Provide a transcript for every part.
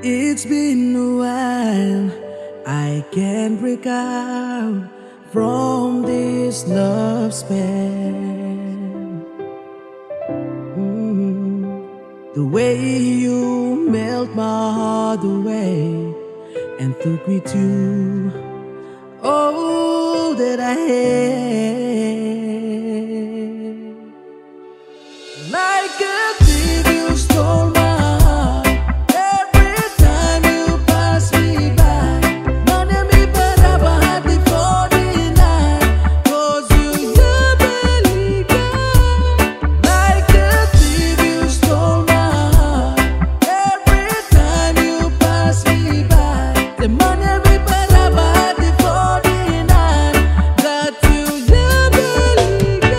It's been a while, I can't break out from this love spell. The way you melt my heart away and took me to all that I had. Like a thief, you stole my heart. Every time you pass me by, none of me but have a heart before the night. 'Cause you're Beligah. Like a thief, you stole my heart. Every time you pass me by, the money of me but have a heart before the night. That you're Beligah.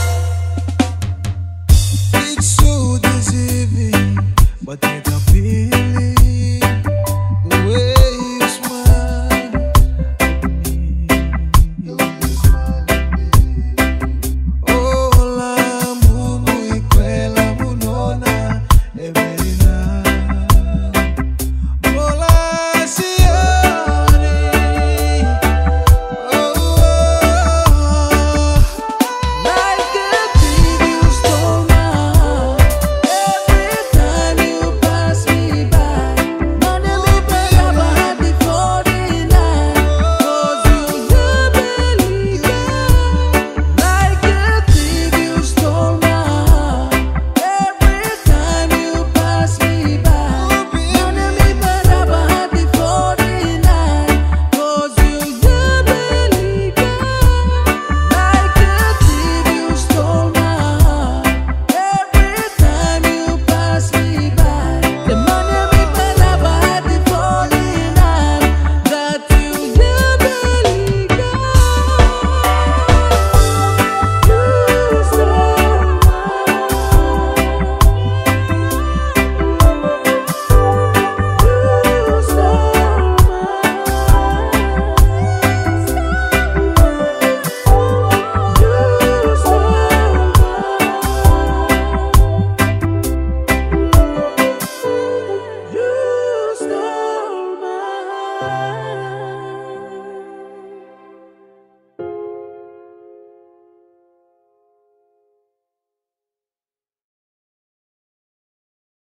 It's so deceiving, but it appears